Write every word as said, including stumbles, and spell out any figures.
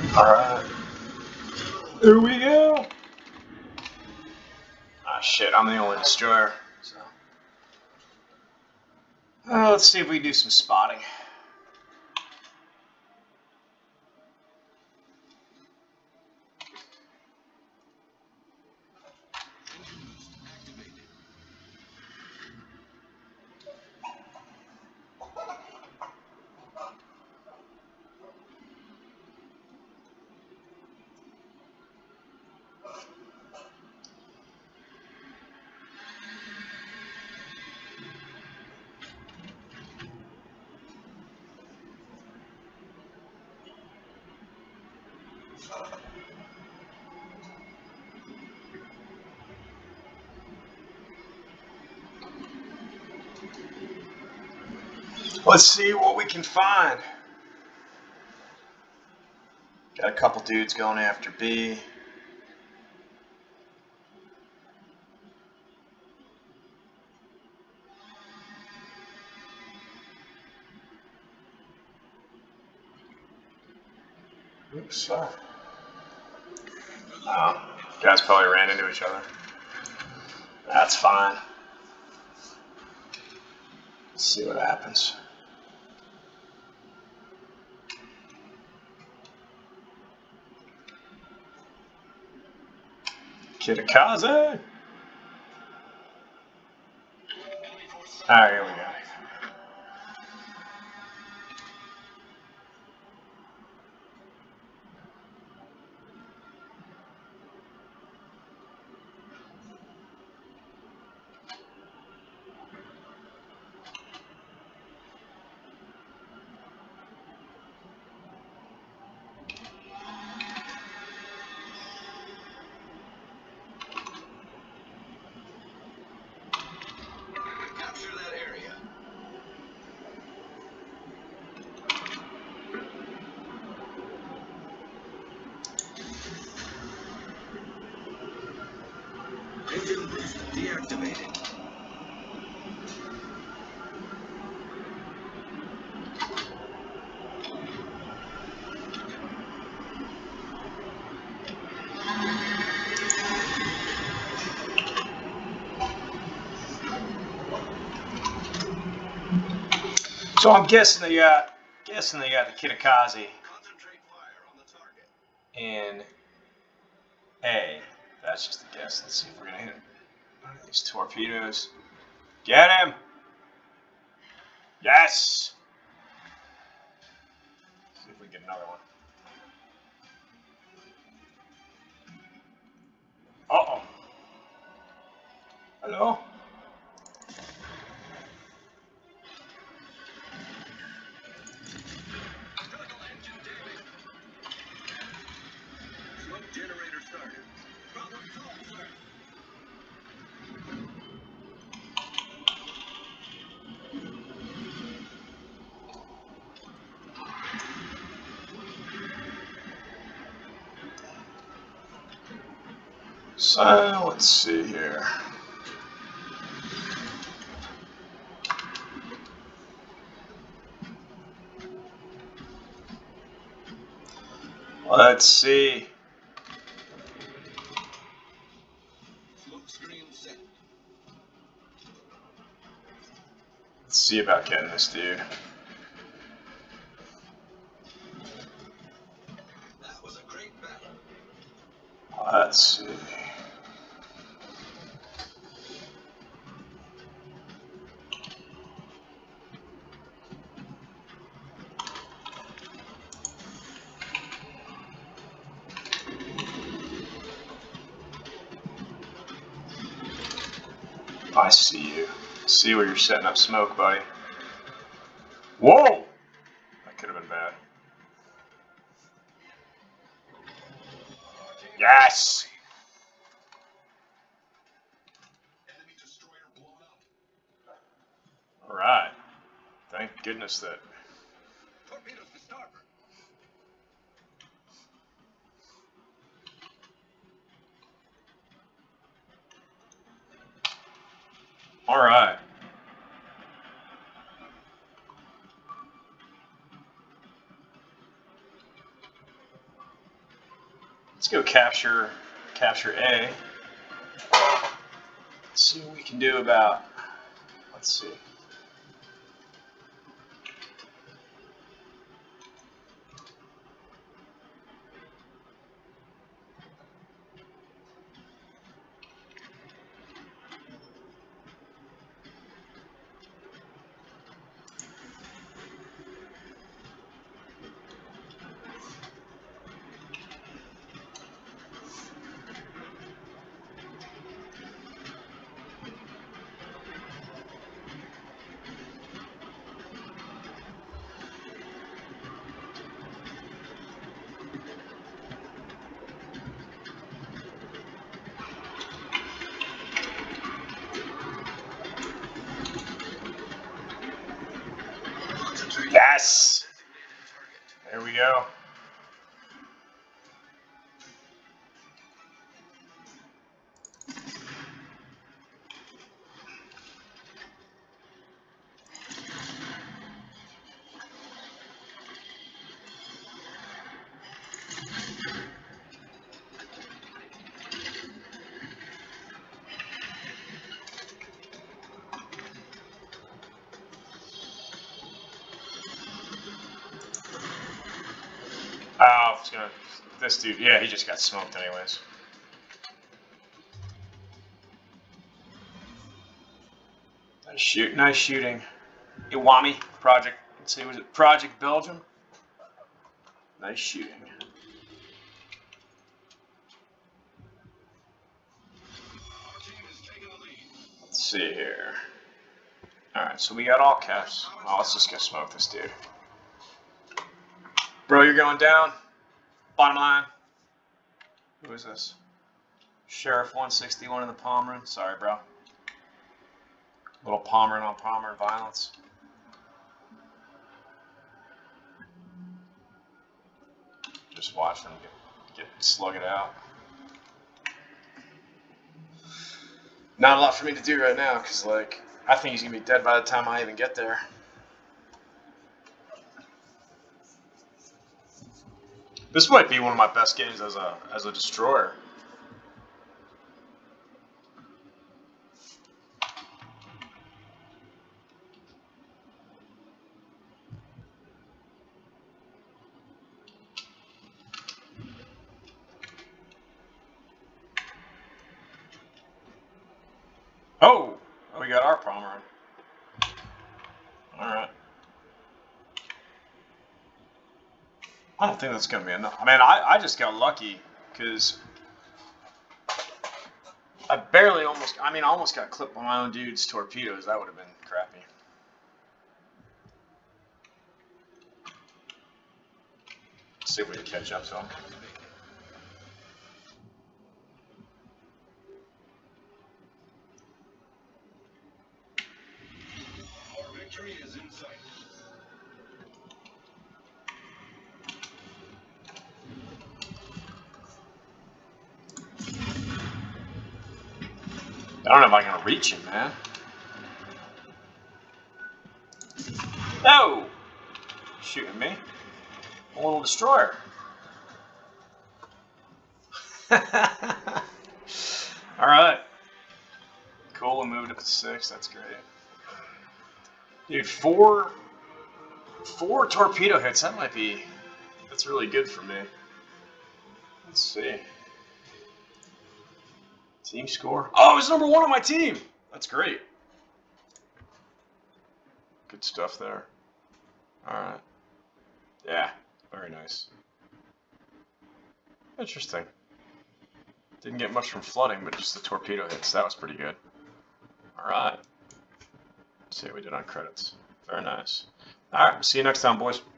Alright. Here we go. Ah, shit, I'm the only destroyer. So. Uh, let's see if we can do some spotting. Let's see what we can find. Got a couple dudes going after B. Oops, sorry. Oh, guys probably ran into each other. That's fine. Let's see what happens. Kitakaze! Alright, here we go. Engine boost deactivated. So I'm guessing they got guessing they got the Kitakaze Concentrate fire on the target. in A. That's just a guess. Let's see if we're gonna hit one of these torpedoes. Get him! Yes! See if we get another one. Uh-oh. Hello? Critical engine damage. Smoke generator started. Problem solved, sir. So, let's see here. Let's see. Smoke screen set. Let's see about getting this dude. That was a great battle. Let's see. I see you. See where you're setting up smoke, buddy. Whoa! That could have been bad. Yes! Enemy destroyer blown up. Alright. Thank goodness that. Torpedoes to starboard. Alright. Let's go capture, capture A. Let's see what we can do about, let's see. Yes! There we go. Oh, it's gonna. This dude, yeah, he just got smoked, anyways. Nice shoot, nice shooting. Iwami Project. Let's see, was it Project Belgium? Nice shooting. Let's see here. All right, so we got all caps. Oh, let's just go smoke this dude. Bro, you're going down. Bottom line. Who is this? Sheriff one sixty-one in the Pomeran. Sorry, bro. Little Pomeran on Pomeran violence. Just watch them get, get slug it out. Not a lot for me to do right now, because, like, I think he's going to be dead by the time I even get there. This might be one of my best games as a as a destroyer. Oh, we got our Pomeran. All right. I don't think that's going to be enough. I mean, I, I just got lucky because I barely almost, I mean, I almost got clipped by my own dude's torpedoes. That would have been crappy. Let's see if we can catch up to him. Our victory is in sight. I don't know if I'm going to reach him, man. No! Shooting me. A little destroyer. Alright. Cool, we moved up to six. That's great. Dude, four... Four torpedo hits. That might be... That's really good for me. Let's see. Team score. Oh, he's number one on my team. That's great. Good stuff there. All right. Yeah, very nice. Interesting. Didn't get much from flooding, but just the torpedo hits. That was pretty good. All right. Let's see what we did on credits. Very nice. All right. See you next time, boys.